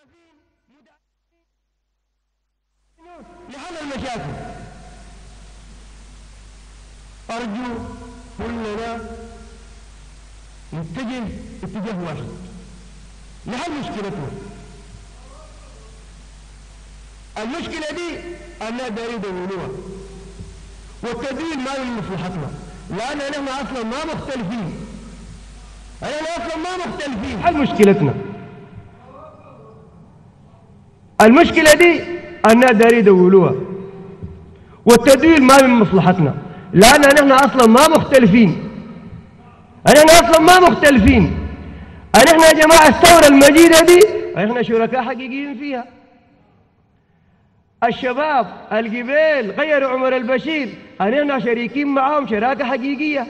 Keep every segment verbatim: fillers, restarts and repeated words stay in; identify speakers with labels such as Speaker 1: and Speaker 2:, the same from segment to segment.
Speaker 1: لحل المشاكل. أرجو كلنا نتجه اتجاه واحد لحل مشكلتنا. المشكلة دي الناس دايرين يدوروها، والتدوين ما من مصلحتنا، لأن نحن أصلا ما مختلفين. أنا أصلا ما مختلفين. حل مشكلتنا. المشكلة دي الناس دايرين يدوروها، والتدوين ما من مصلحتنا، لأن نحن أصلا ما مختلفين. أنا أصلا ما مختلفين. نحن يا جماعة الثورة المجيدة دي نحن شركاء حقيقيين فيها. الشباب القبيل غيروا عمر البشير، نحن شريكين معهم شراكة حقيقية.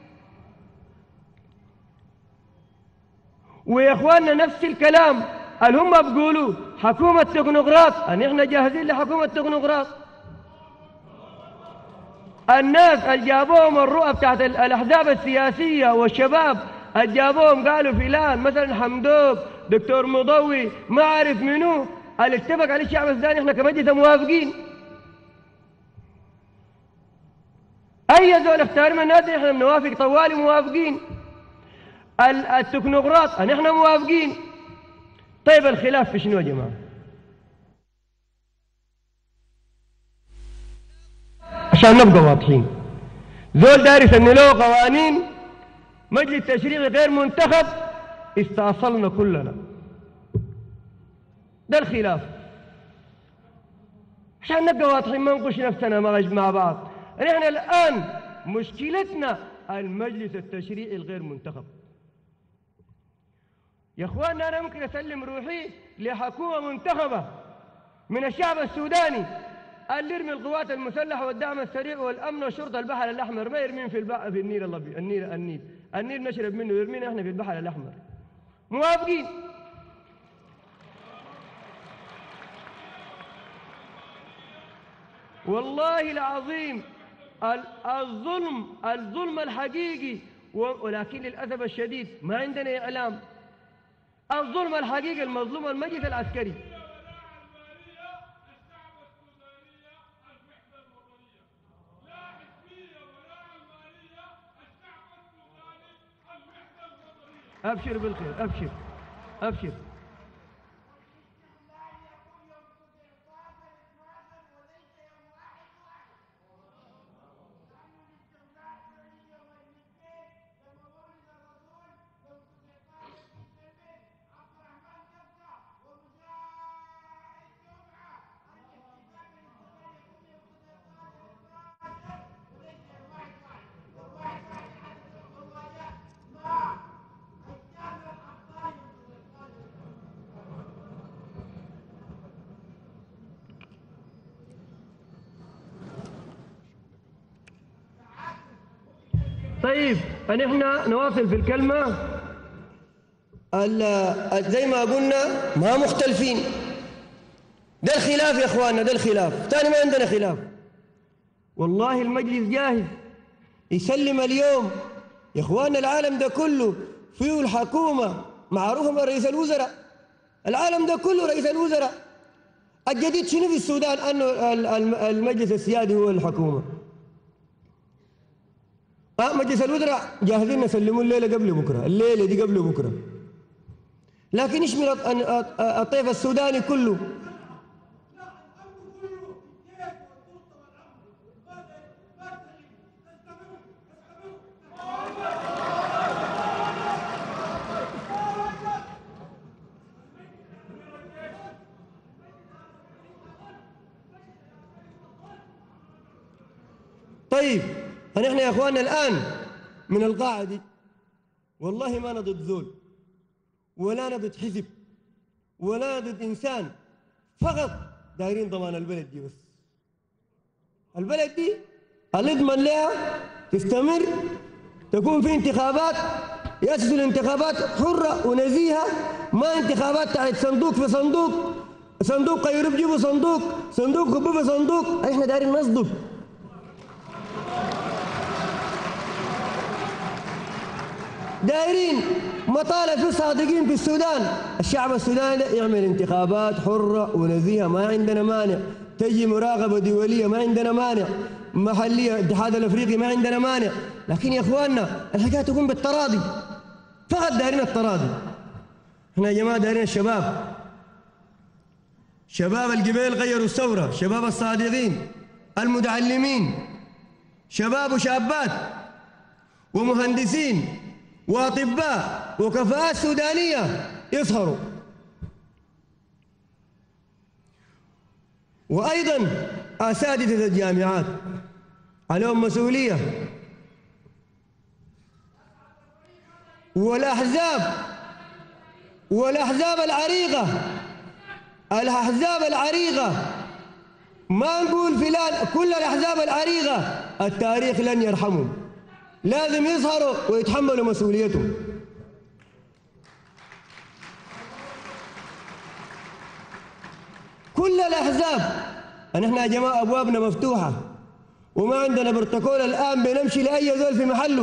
Speaker 1: ويا إخواننا نفس الكلام اللي هم بيقولوا حكومة تكنوقراط، نحن جاهزين لحكومة تكنوقراط. الناس اللي جابوهم الرؤى بتاعت الأحزاب السياسية والشباب اللي جابوهم قالوا فلان مثلا حمدوك دكتور مضوي ما عارف منو اللي اتفق عليه الشعب السوداني، احنا كمجلس موافقين. اي زول اختار من الناس احنا بنوافق طوالي موافقين. التكنوقراط نحن موافقين. طيب الخلاف في شنو يا جماعه؟ عشان نبقى واضحين، زول دارس ان له قوانين مجلس تشريعي غير منتخب استأصلنا كلنا. ده الخلاف. عشان نبقى واضحين ما نقش نفسنا مع بعض. نحن الآن مشكلتنا المجلس التشريعي الغير منتخب. يا اخواننا انا ممكن اسلم روحي لحكومة منتخبة من الشعب السوداني اللي يرمي القوات المسلحة والدعم السريع والامن والشرطة البحر الاحمر، ما يرمين في البحر في النيل. الابيض النيل النيل النيل نشرب منه، يرمينا احنا في البحر الاحمر. موافقين. والله العظيم الظلم الظلم الحقيقي، ولكن للأسف الشديد ما عندنا إعلام. الظلم الحقيقي المظلوم المجلس العسكري. أبشر بالخير، أبشر أبشر. طيب فنحن نواصل في الكلمة. زي ما قلنا ما مختلفين. ده الخلاف يا اخواننا، ده الخلاف. ثاني ما عندنا خلاف. والله المجلس جاهز يسلم اليوم يا اخواننا. العالم ده كله فيه الحكومة معروفة من رئيس الوزراء. العالم ده كله رئيس الوزراء. الجديد شنو في السودان؟ انه المجلس السيادي هو الحكومة. اه مجلس الوزراء جاهزين نسلموا الليله قبل بكره، الليله دي قبل بكره. لكن يشمل الطيف السوداني كله. طيب فنحن يا اخواننا الان من القاعه دي والله ما ضد ذول ولا ضد حزب ولا ضد انسان، فقط دايرين ضمان البلد دي. بس البلد دي اللي يضمن لها تستمر، تكون في انتخابات، يأسسوا الانتخابات حره ونزيهه، ما انتخابات تحت صندوق في صندوق، صندوق قيرب جيبوا صندوق، صندوق خبوا في صندوق. احنا دايرين نصدق. دايرين مطالب في صادقين في السودان. الشعب السوداني يعمل انتخابات حرة ونزيهة، ما عندنا مانع. تجي مراقبة دولية ما عندنا مانع، محلية الاتحاد الأفريقي ما عندنا مانع. لكن يا إخواننا الحكاية تكون بالتراضي، فقط دارين التراضي. احنا يا جماعة دارين الشباب، شباب القبيل غيروا الثورة، شباب الصادقين المتعلمين، شباب وشابات ومهندسين وأطباء وكفاءات سودانية يظهروا. وأيضا أساتذة الجامعات عليهم مسؤولية، والأحزاب والأحزاب العريقة الأحزاب العريقة ما نقول فلان، كل الأحزاب العريقة التاريخ لن يرحمهم، لازم يظهروا ويتحملوا مسؤوليتهم. كل الأحزاب، نحن يا جماعة أبوابنا مفتوحة وما عندنا بروتوكول الآن بنمشي لأي زول في محله.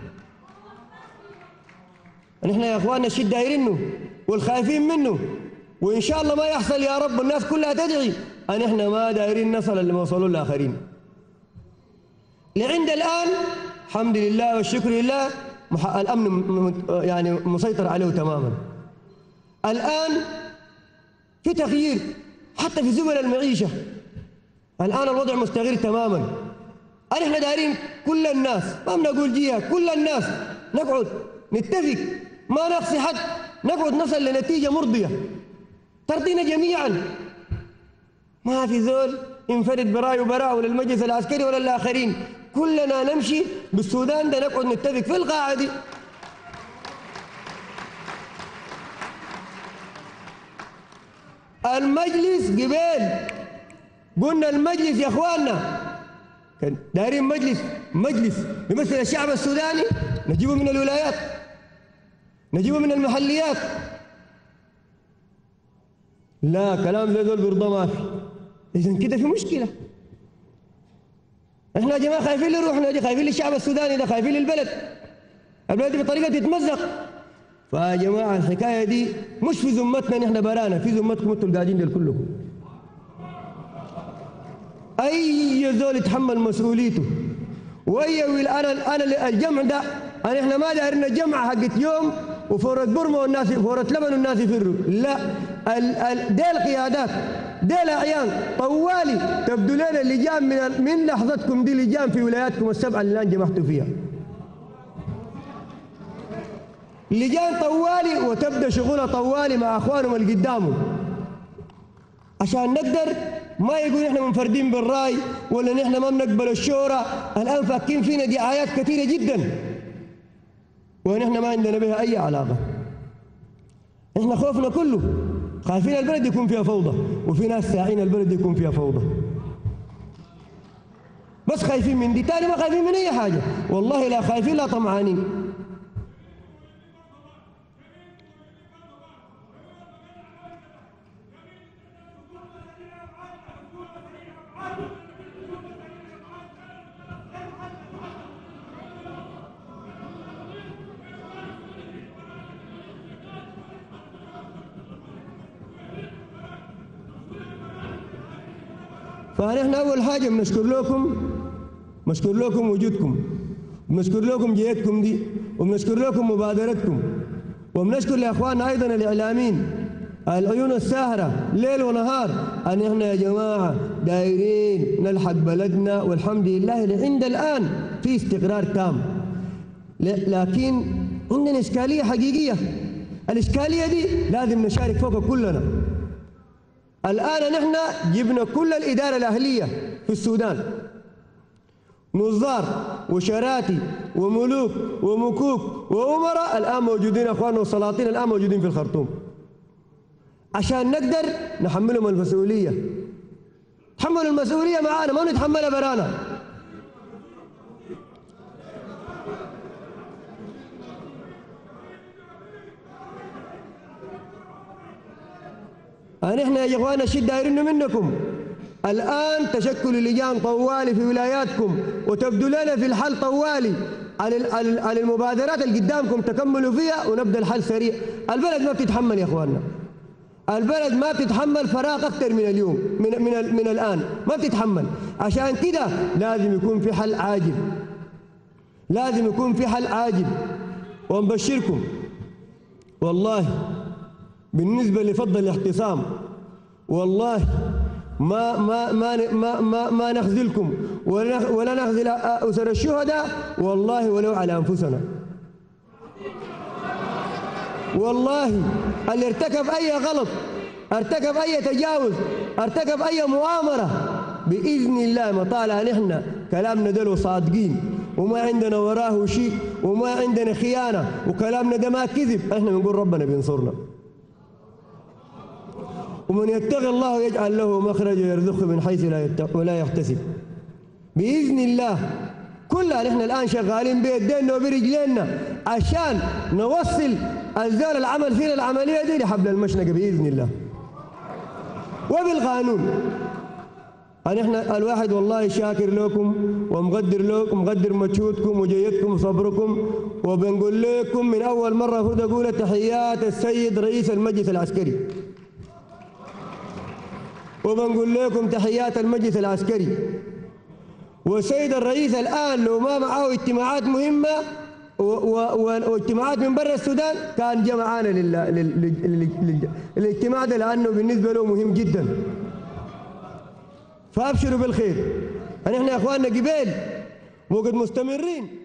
Speaker 1: نحن يا إخواننا الشيء دايرينه والخايفين منه، وإن شاء الله ما يحصل يا رب، الناس كلها تدعي أن إحنا ما دايرين نصل اللي وصلوا الآخرين. لعند الآن الحمد لله والشكر لله الأمن يعني مسيطر عليه تماما. الآن في تغيير حتى في زبل المعيشة، الآن الوضع مستقر تماما. احنا دايرين كل الناس، ما بنقول جهة، كل الناس نقعد نتفق، ما نقصي حد، نقعد نصل لنتيجة مرضية ترضينا جميعا. ما في زول ينفرد برايه وبراءه ولا المجلس العسكري ولا الآخرين، كلنا نمشي بالسودان ده، نقعد نتفق في القاعة دي. المجلس قبل قلنا المجلس يا اخواننا كان دايرين مجلس مجلس يمثل الشعب السوداني، نجيبه من الولايات، نجيبه من المحليات. لا كلام زي دول برضه ما في. اذا كده في مشكله. احنا يا جماعه خايفين لروحنا دي، خايفين للشعب السوداني ده، خايفين للبلد. البلد دي بطريقه تتمزق. فيا جماعه الحكايه دي مش في ذمتنا نحن برانا، في ذمتكم انتوا القاعدين دول كلكم. اي زول يتحمل مسؤوليته، واي انا انا الجمع ده، انا احنا ما دايرين الجمع حقت يوم وفورة برما والناس فورة لبن والناس يفروا، لا ال ال ديل قيادات، ديل اعيان طوالي تبدو لنا اللجان من من لحظتكم دي، لجان في ولاياتكم السبعه اللي الان جمعتوا فيها. لجان طوالي وتبدا شغلها طوالي مع اخوانهم اللي قدامهم، عشان نقدر ما يقول احنا منفردين بالراي ولا نحن ما بنقبل الشورى. الان فاكين فينا دعايات كثيره جدا ونحن ما عندنا بها اي علاقه. احنا خوفنا كله خايفين البلد يكون فيها فوضى، وفي ناس ساعين البلد يكون فيها فوضى، بس خايفين من دي، تاني ما خايفين من اي حاجه، والله لا خايفين لا طمعانين. فنحن أول حاجة بنشكر لكم، بنشكر لكم وجودكم، بنشكر لكم جهتكم دي، وبنشكر لكم مبادرتكم، وبنشكر لإخواننا أيضا الإعلاميين العيون الساهرة ليل ونهار، أن إحنا يا جماعة دايرين نلحق بلدنا، والحمد لله عند الآن في استقرار تام. لكن عندنا إشكالية حقيقية، الإشكالية دي لازم نشارك فوقها كلنا. الآن نحن جبنا كل الإدارة الأهلية في السودان، نظار وشراتي وملوك ومكوك وأمراء الآن موجودين، أخواننا والسلاطين الآن موجودين في الخرطوم، عشان نقدر نحملهم المسؤولية. تحملوا المسؤولية معانا، ما نتحملها برانا. نحن يا اخوانا الشيء دايرينه منكم الان تشكل لجان طوالي في ولاياتكم، وتبدو لنا في الحل طوالي على على على المبادرات اللي قدامكم تكملوا فيها ونبدا الحل سريع. البلد ما بتتحمل يا اخواننا، البلد ما بتتحمل فراغ اكثر من اليوم من من من الان، ما بتتحمل. عشان كده لازم يكون في حل عاجل، لازم يكون في حل عاجل. ونبشركم والله بالنسبه لفضل الاعتصام، والله ما ما ما ما ما, ما نخذلكم ولا ولا نخذل اسر الشهداء، والله ولو على انفسنا. والله اللي ارتكب اي غلط، ارتكب اي تجاوز، ارتكب اي مؤامره، باذن الله ما طالع نحن كلامنا ده صادقين وما عندنا وراه شيء وما عندنا خيانه وكلامنا ده ما كذب، احنا بنقول ربنا بينصرنا. ومن يتقي الله يجعل له مخرجا ويرزقه من حيث لا ولا يحتسب. باذن الله كلها نحن الان شغالين بيدينا وبرجلينا عشان نوصل الزول العمل فينا العمليه دي لحبل المشنقه باذن الله وبالقانون. نحن الواحد والله شاكر لكم ومقدر لكم، مقدر مجهودكم وجيدكم وصبركم، وبنقول لكم من اول مره المفروض اقول تحيات السيد رئيس المجلس العسكري، وبنقول لكم تحيات المجلس العسكري. والسيد الرئيس الآن لو ما معه اجتماعات مهمة واجتماعات من برا السودان كان جاء معانا للاجتماع ده، لأنه بالنسبة له مهم جدا. فأبشروا بالخير. نحن يا أخواننا قبيل وقد مستمرين